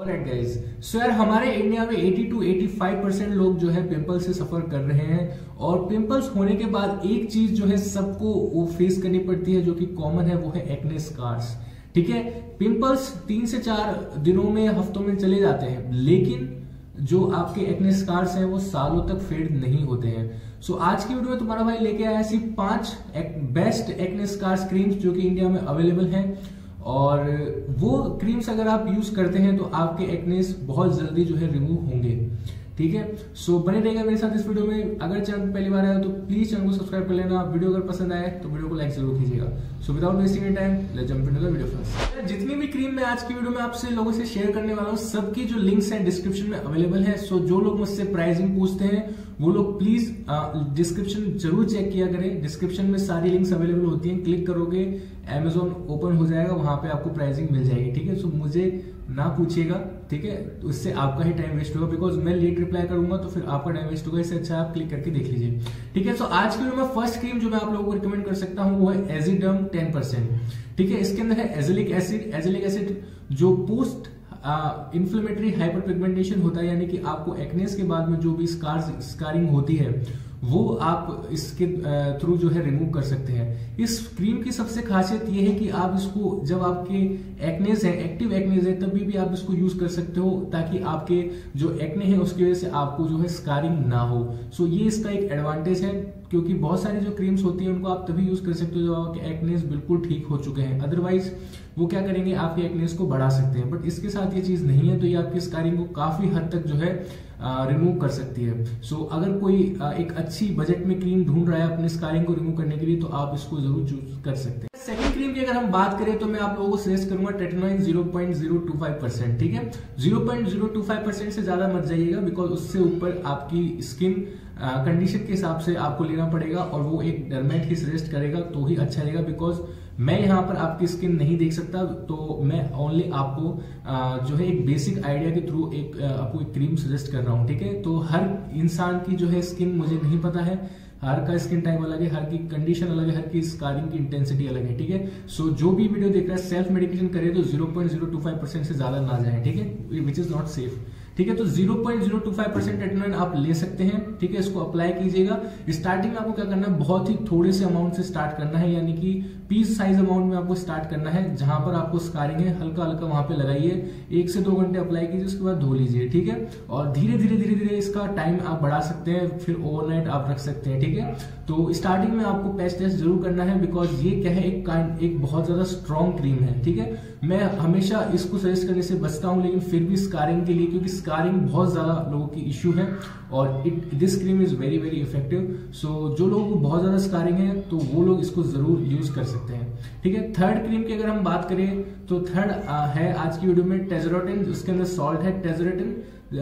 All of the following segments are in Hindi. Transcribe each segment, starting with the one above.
ऑलराइट गाइस, सो यार हमारे इंडिया में 80 to 85% लोग जो है पिंपल से सफर कर रहे हैं। और पिंपल्स होने के बाद एक चीज जो है सबको वो फेस करनी पड़ती है जो कि कॉमन है, वो है एक्ने स्कार्स। ठीक है, पिंपल्स 3 से 4 दिनों में, हफ्तों में चले जाते हैं, लेकिन जो आपके एक्ने स्कार्स हैं वो सालों तक फेड नहीं होते हैं। सो आज की वीडियो में तुम्हारा भाई लेके आया ऐसी 5 बेस्ट एक्ने स्कार्स क्रीम्स जो कि इंडिया में अवेलेबल हैं। और वो क्रीम्स अगर आप यूज करते हैं तो आपके एक्नेस बहुत जल्दी जो है रिमूव होंगे। ठीक है, सो बने रहेगा मेरे साथ इस वीडियो में। अगर चैनल पहली बार आया तो प्लीज चैनल को सब्सक्राइब कर लेना। वीडियो अगर पसंद आए तो वीडियो को लाइक जरूर कीजिएगा। So without wasting any time let's jump into the video first. जितनी भी क्रीम मैं आज की वीडियो में आपसे लोगों से शेयर करने वाला हूँ, सबकी जो लिंक्स हैं डिस्क्रिप्शन में अवेलेबल है। सो जो लोग मुझसे प्राइसिंग पूछते हैं वो लोग प्लीज डिस्क्रिप्शन जरूर चेक किया करें। डिस्क्रिप्शन में सारी लिंक्स अवेलेबल होती हैं, क्लिक करोगे Amazon ओपन हो जाएगा, वहां पे आपको प्राइसिंग मिल जाएगी। ठीक है, सो मुझे ना पूछिएगा, ठीक है, तो इससे आपका ही टाइम वेस्ट होगा, बिकॉज मैं लेट रिप्लाई करूंगा तो फिर आपका टाइम वेस्ट होगा। इससे अच्छा आप क्लिक करके देख लीजिए। ठीक है, सो आज की वीडियो में फर्स्ट क्रीम जो मैं आप लोगों को रिकमेंड कर सकता हूं वो है एजिडर्म 10%। ठीक है, इसके अंदर है एजिलिक एसिड। एजिलिक एसिड जो पोस्ट इन्फ्लेमेटरी हाइपर पिगमेंटेशन होता है, यानी कि आपको एक्नेस के बाद में जो भी स्कारिंग होती है वो आप इसके थ्रू जो है रिमूव कर सकते हैं। इस क्रीम की सबसे खासियत ये है कि आप इसको जब आपके एक्नेस है, एक्टिव एक्नेस है, तभी भी आप इसको यूज कर सकते हो, ताकि आपके जो एक्ने है उसकी वजह से आपको जो है स्कारिंग ना हो। सो ये इसका एक एडवांटेज है, क्योंकि बहुत सारी जो क्रीम्स होती है उनको आप तभी यूज कर सकते हो जब आपके एक्नेस बिल्कुल ठीक हो चुके हैं। अदरवाइज वो क्या करेंगे, आपके एक्नेस को बढ़ा सकते हैं। बट इसके साथ ये चीज नहीं है, तो ये आपकी स्कारिंग को काफी हद तक जो है रिमूव कर सकती है। सो अगर कोई एक अच्छी बजट में क्रीम ढूंढ रहा है अपने स्कारिंग को रिमूव करने के लिए, तो आप इसको जरूर चूज कर सकते हैं। सेकंड क्रीम की अगर हम बात करें तो मैं आप लोगों को सजेस्ट करूंगा टेटनॉइन 0.025%। ठीक है, 0.025% से ज्यादा मत जाइएगा, बिकॉज उससे ऊपर आपकी स्किन कंडीशन के हिसाब से आपको लेना पड़ेगा, और वो एक डर्मेट ही सजेस्ट करेगा तो ही अच्छा रहेगा। बिकॉज मैं यहाँ पर आपकी स्किन नहीं देख सकता, तो मैं ओनली आपको जो है एक बेसिक आइडिया के थ्रू आपको एक क्रीम सजेस्ट कर रहा हूँ। ठीक है, तो हर इंसान की जो है स्किन मुझे नहीं पता है, हर का स्किन टाइप अलग है, हर की कंडीशन अलग है, हर की स्कारिंग की इंटेंसिटी अलग है। ठीक है, सो जो भी वीडियो देख रहा है सेल्फ मेडिकेशन करे तो 0.025% से ज्यादा ना जाए। ठीक है, विच इज नॉट सेफ। ठीक है, तो 0.025% टेटनॉइन आप ले सकते हैं। ठीक है, इसको अप्लाई कीजिएगा। स्टार्टिंग में आपको क्या करना है, बहुत ही थोड़े से अमाउंट से स्टार्ट करना है, यानी कि पीस साइज अमाउंट में आपको स्टार्ट करना है। जहां पर आपको स्कारिंग है हल्का हल्का वहां पे लगाइए, 1 से 2 घंटे अप्लाई कीजिए, उसके बाद धो लीजिए। ठीक है, और धीरे धीरे इसका टाइम आप बढ़ा सकते हैं, फिर ओवरनाइट आप रख सकते हैं। ठीक है, तो स्टार्टिंग में आपको पैच टेस्ट जरूर करना है, बिकॉज ये क्या है, एक बहुत ज्यादा स्ट्रॉन्ग क्रीम है। ठीक है, मैं हमेशा इसको सजेस्ट करने से बचता हूं, लेकिन फिर भी स्कारिंग के लिए, क्योंकि स्कारिंग बहुत ज्यादा लोगों की इश्यू है, और this cream is very very effective. So जो लोगों को बहुत ज्यादा स्कारिंग है तो वो लोग इसको जरूर यूज कर सकते हैं। ठीक है, थर्ड क्रीम की अगर हम बात करें तो थर्ड है आज की वीडियो में टेजरोटिन। उसके अंदर सॉल्ट है टेजरोटिन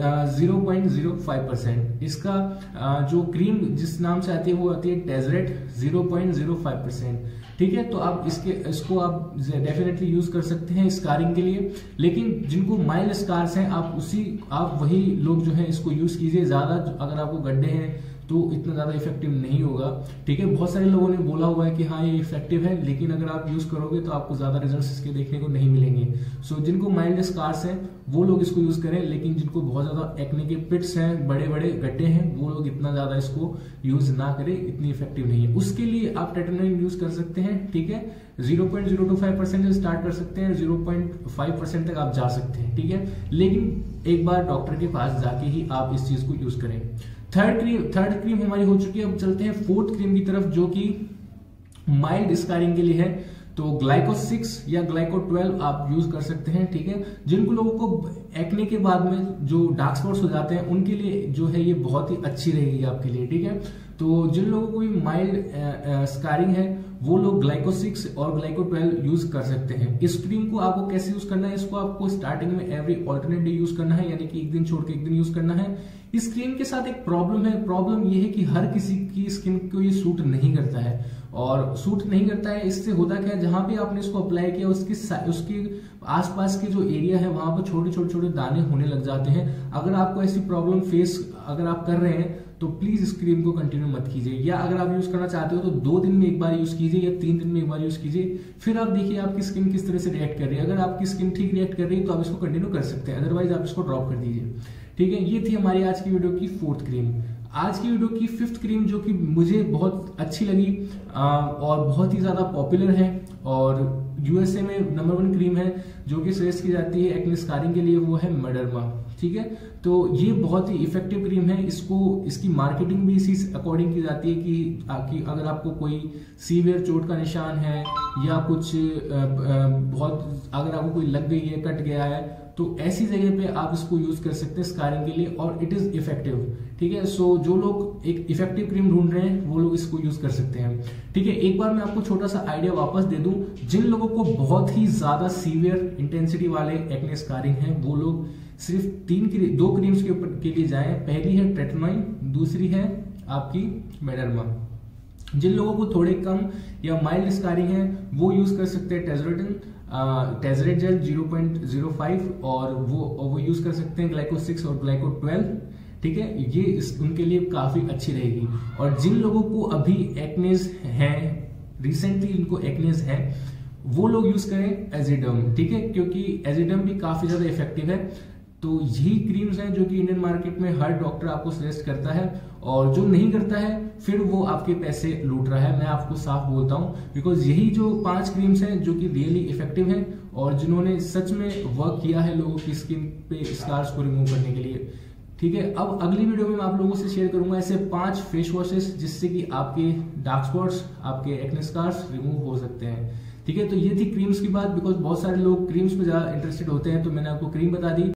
0.05%। इसका जो क्रीम जिस नाम से आती है वो आती है टेजरेट 0.05%। ठीक है, तो आप इसको आप डेफिनेटली यूज कर सकते हैं स्कारिंग के लिए, लेकिन जिनको माइल्ड स्कार्स हैं आप वही लोग जो है इसको यूज कीजिए। ज्यादा अगर आपको गड्ढे हैं तो इतना ज्यादा इफेक्टिव नहीं होगा। ठीक है, बहुत सारे लोगों ने बोला हुआ है कि हाँ ये इफेक्टिव है, लेकिन अगर आप यूज करोगे तो आपको ज्यादा रिजल्ट्स इसके देखने को नहीं मिलेंगे। सो जिनको माइल्ड स्कार्स हैं वो लोग इसको यूज करें, लेकिन जिनको बहुत ज्यादा एक्ने के पिट्स हैं, बड़े बड़े गड्ढे हैं, वो लोग इतना ज्यादा इसको यूज ना करें, इतनी इफेक्टिव नहीं है। उसके लिए आप टेटनॉइन यूज कर सकते हैं। ठीक है, 0.025% से स्टार्ट कर सकते हैं, 0.5% तक आप जा सकते हैं। ठीक है, लेकिन एक बार डॉक्टर के पास जाके ही आप इस चीज को यूज करें। थर्ड क्रीम हमारी हो चुकी है। अब चलते हैं फोर्थ क्रीम की तरफ, जो कि माइल्ड स्कारिंग के लिए है। तो ग्लाइको 6 या ग्लाइको 12 आप यूज कर सकते हैं। ठीक है, जिनको लोगों को एक्ने के बाद में जो डार्क स्पॉट्स हो जाते हैं उनके लिए जो है ये बहुत ही अच्छी रहेगी आपके लिए। ठीक है, तो जिन लोगों को भी माइल्ड स्कारिंग है वो लोग ग्लाइको 6 और ग्लाइको 12 यूज कर सकते हैं। इस क्रीम को आपको कैसे यूज करना है, इसको आपको स्टार्टिंग में एवरी ऑल्टरनेट डे यूज करना है, यानी कि एक दिन छोड़ के एक दिन यूज करना है। इस क्रीम के साथ एक प्रॉब्लम है, प्रॉब्लम ये है कि हर किसी की स्किन को ये सूट नहीं करता है, और सूट नहीं करता है इससे होता क्या है, जहां भी आपने इसको अप्लाई किया उसके आसपास के जो एरिया है वहां पर छोटे छोटे दाने होने लग जाते हैं। अगर आपको ऐसी प्रॉब्लम फेस अगर आप कर रहे हैं तो प्लीज इस क्रीम को कंटिन्यू मत कीजिए, या अगर आप यूज करना चाहते हो तो 2 दिन में एक बार यूज कीजिए या 3 दिन में एक बार यूज कीजिए, फिर आप देखिए आपकी स्किन किस तरह से रिएक्ट कर रही है। अगर आपकी स्किन ठीक रिएक्ट कर रही है तो आप इसको कंटिन्यू कर सकते हैं, अदरवाइज आप इसको ड्रॉप कर दीजिए। ठीक है, ये थी हमारी आज की वीडियो की 4th क्रीम। आज की वीडियो की 5th क्रीम जो कि मुझे बहुत अच्छी लगी और बहुत ही ज्यादा पॉपुलर है और यूएसए में नंबर 1 क्रीम है जो कि सजेस्ट की जाती है एक्ने स्कारिंग के लिए, वो है मैडर्मा। ठीक है, तो ये बहुत ही इफेक्टिव क्रीम है। इसकी मार्केटिंग भी इसी अकॉर्डिंग की जाती है कि अगर आपको कोई सीवियर चोट का निशान है या कुछ बहुत अगर आपको कोई लग गई है, कट गया है, तो ऐसी जगह पे आप इसको यूज कर सकते हैं स्कारिंग के लिए और इट इज इफेक्टिव। ठीक है, सो जो लोग एक इफेक्टिव क्रीम ढूंढ रहे हैं वो लोग इसको यूज कर सकते हैं। ठीक है, एक बार मैं आपको छोटा सा आइडिया वापस दे दूं, जिन लोगों को बहुत ही ज्यादा सीवियर इंटेंसिटी वाले एक्ने स्कारिंग है वो लोग सिर्फ 2 क्रीम्स के लिए जाएं। पहली है ट्रेटनॉइन, दूसरी है आपकी मैडर्मा। जिन लोगों को थोड़े कम या माइल्ड स्कारिंग है वो यूज कर सकते हैं टेजरेट जेल 0.05 और वो यूज कर सकते हैं ग्लाइको 6 और ग्लाइको 12। ठीक है, ये उनके लिए काफी अच्छी रहेगी। और जिन लोगों को अभी एक्नेस है, रिसेंटली इनको एक्नेस है, वो लोग यूज करें एजिडम। ठीक है, क्योंकि एजिडम भी काफी ज्यादा इफेक्टिव है। तो यही क्रीम्स हैं जो कि इंडियन मार्केट में हर डॉक्टर आपको सजेस्ट करता है, और जो नहीं करता है फिर वो आपके पैसे लूट रहा है। मैं आपको साफ बोलता हूं, बिकॉज यही जो 5 क्रीम्स हैं जो कि रियली इफेक्टिव हैं और जिन्होंने सच में वर्क किया है लोगों की स्किन पे स्कार्स को रिमूव करने के लिए। ठीक है, अब अगली वीडियो में मैं आप लोगों से शेयर करूंगा ऐसे 5 फेस वॉशेस जिससे कि आपके डार्क स्पॉट्स, आपके एक्ने स्कार्स रिमूव हो सकते हैं। ठीक है, तो ये थी क्रीम्स की बात, बिकॉज बहुत सारे लोग क्रीम्स पे ज्यादा इंटरेस्टेड होते हैं, तो मैंने आपको क्रीम बता दी।